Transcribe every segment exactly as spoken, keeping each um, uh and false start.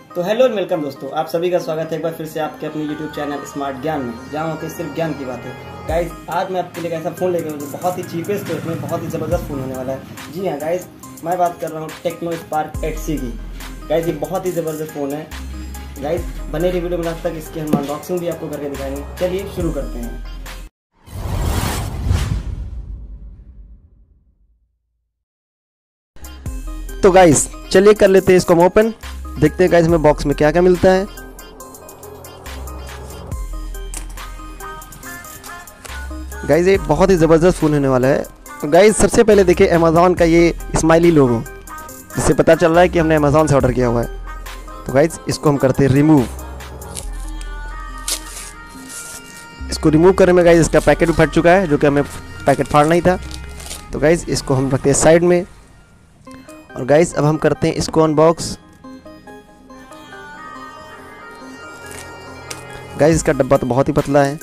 तो हेलो और वेलकम दोस्तों, आप सभी का स्वागत है एक बार फिर से आपके अपने यूट्यूब चैनल स्मार्ट ज्ञान में, जहाँ होते सिर्फ ज्ञान की बात है। गाइज, आज मैं आपके लिए ऐसा फ़ोन लेकर जो बहुत ही चीपेस्ट रेट में बहुत ही ज़बरदस्त फ़ोन होने वाला है। जी हाँ गाइज, मैं बात कर रहा हूँ टेक्नो स्पार्क एट सी की। गाइज, ये बहुत ही ज़बरदस्त फ़ोन है। गाइज, बने रही वीडियो में लास्ट तक, इसकी हम अनबॉक्सिंग भी आपको करके दिखाएंगे। चलिए शुरू करते हैं। तो गाइज चलिए कर लेते हैं इसको हम ओपन, देखते हैं गाइज हमें बॉक्स में क्या क्या मिलता है। गाइज, ये बहुत ही ज़बरदस्त फ़ोन होने वाला है। तो गाइज, सबसे पहले देखिए अमेज़ॉन का ये स्माइली लोगो, जिससे पता चल रहा है कि हमने अमेज़ॉन से ऑर्डर किया हुआ है। तो गाइज, इसको हम करते हैं रिमूव। इसको रिमूव करने में गाइज इसका पैकेट भी फट चुका है, जो कि हमें पैकेट फाड़ना ही था। तो गाइज, इसको हम रखते हैं साइड में। और गाइज, अब हम करते हैं इसको अनबॉक्स। गाइज, इसका डब्बा तो बहुत ही पतला है।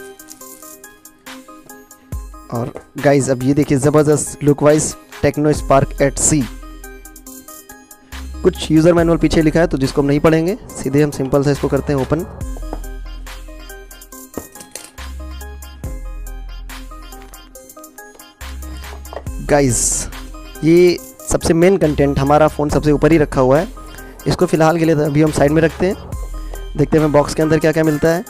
और गाइज, अब ये देखिए ज़बरदस्त look wise Tecno Spark eight C. कुछ यूज़र मैनुअल पीछे लिखा है, तो जिसको हम नहीं पढ़ेंगे, सीधे हम सिंपल से इसको करते हैं ओपन। गाइज, ये सबसे मेन कंटेंट, हमारा फ़ोन सबसे ऊपर ही रखा हुआ है। इसको फ़िलहाल के लिए अभी हम साइड में रखते हैं, देखते हैं हमें बॉक्स के अंदर क्या क्या मिलता है।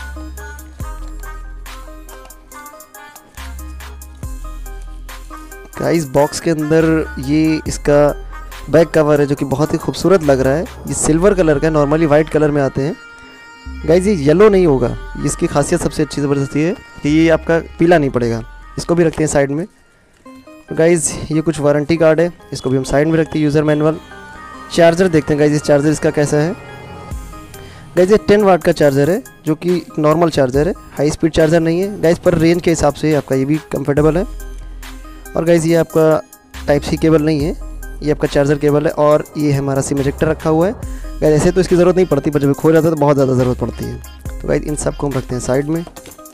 गाइस, बॉक्स के अंदर ये इसका बैक कवर है, जो कि बहुत ही खूबसूरत लग रहा है। ये सिल्वर कलर का, नॉर्मली वाइट कलर में आते हैं। गाइस, ये येलो नहीं होगा, इसकी खासियत सबसे अच्छी ज़बरदस्ती है कि ये आपका पीला नहीं पड़ेगा। इसको भी रखते हैं साइड में। गाइस, ये कुछ वारंटी कार्ड है, इसको भी हम साइड में रखते हैं। यूज़र मैनुअल, चार्जर देखते हैं गाइस, इस चार्जर इसका कैसा है। गाइस, ये टेन वाट का चार्जर है, जो कि नॉर्मल चार्जर है, हाई स्पीड चार्जर नहीं है गाइस, पर रेंज के हिसाब से आपका ये भी कंफर्टेबल है। और गाइस, ये आपका टाइप सी केबल नहीं है, ये आपका चार्जर केबल है। और ये हमारा सिम इजेक्टर रखा हुआ है। गाइस, ऐसे तो इसकी ज़रूरत नहीं पड़ती, पर जब खो जाता है तो बहुत ज़्यादा ज़रूरत पड़ती है। तो गाइस, इन सब को हम रखते हैं साइड में।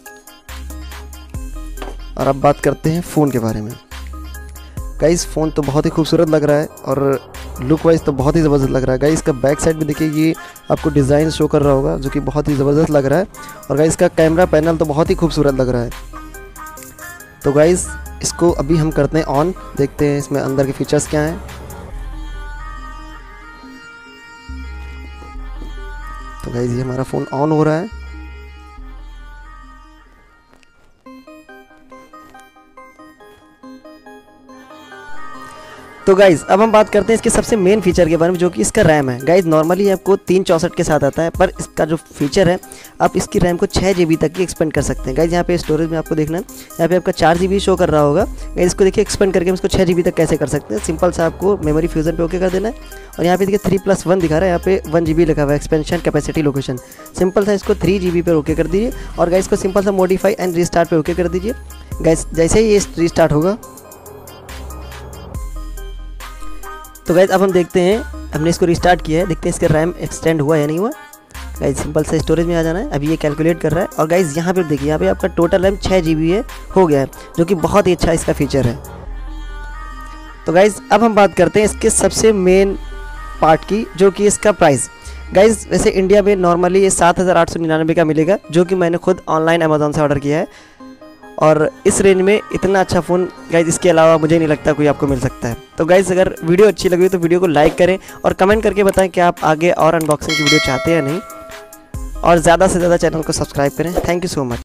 और अब बात करते हैं फ़ोन के बारे में। गाइस, फ़ोन तो बहुत ही खूबसूरत लग रहा है और लुक वाइज तो बहुत ही ज़बरदस्त लग रहा है। गाइस, इसका बैक साइड में देखिए, ये आपको डिज़ाइन शो कर रहा होगा, जो कि बहुत ही ज़बरदस्त लग रहा है। और गाइस, इसका कैमरा पैनल तो बहुत ही खूबसूरत लग रहा है। तो गाइस, इसको अभी हम करते हैं ऑन, देखते हैं इसमें अंदर के फीचर्स क्या हैं। तो गाइस, ये हमारा फ़ोन ऑन हो रहा है। तो गाइज़, अब हम बात करते हैं इसके सबसे मेन फीचर के बारे में, जो कि इसका रैम है। गाइज़, नॉर्मली आपको तीन चौंसठ के साथ आता है, पर इसका जो फीचर है, आप इसकी रैम को छः जी बी तक की एक्सपेंड कर सकते हैं। गाइज़, यहाँ पे स्टोरेज में आपको देखना है, यहाँ पे आपका चार जी बी शो कर रहा होगा। गाइज़, इसको देखिए एक्सपेंड करके हम इसको छः जी बी तक कैसे कर सकते हैं। सिंपल सा आपको मेमोरी फ्यूजन पे ओके कर देना है। और यहाँ पे देखिए थ्री प्लस वन दिखा रहा है, यहाँ पे वन जी बी लिखा हुआ है, एक्सपेंशन कैपेसिटी लोकेशन। सिंपल सा इसको थ्री जी बी पर ओके कर दीजिए। और गाइज़, इसको सिंपल सा मॉडिफाई एंड रीस्टार्ट पे ओके कर दीजिए। गाइज़, जैसे ही ये रीस्टार्ट होगा, तो गाइज़ अब हम देखते हैं, हमने इसको रिस्टार्ट किया है, देखते हैं इसका रैम एक्सटेंड हुआ या नहीं हुआ। गाइज़, सिंपल से स्टोरेज में आ जाना है। अभी ये कैलकुलेट कर रहा है। और गाइज़, यहाँ पे देखिए, यहाँ पे आपका टोटल रैम छः जी बी है, हो गया है, जो कि बहुत ही अच्छा इसका फीचर है। तो गाइज़, अब हम बात करते हैं इसके सबसे मेन पार्ट की, जो कि इसका प्राइस। गाइज़, वैसे इंडिया में नॉर्मली ये सात हज़ार आठ सौ निन्यानवे का मिलेगा, जो कि मैंने खुद ऑनलाइन अमेज़ॉन से ऑर्डर किया है। और इस रेंज में इतना अच्छा फ़ोन गाइज़, इसके अलावा मुझे नहीं लगता कोई आपको मिल सकता है। तो गाइज़, अगर वीडियो अच्छी लगी तो वीडियो को लाइक करें और कमेंट करके बताएं कि आप आगे और अनबॉक्सिंग की वीडियो चाहते हैं या नहीं। और ज़्यादा से ज़्यादा चैनल को सब्सक्राइब करें। Thank you so much.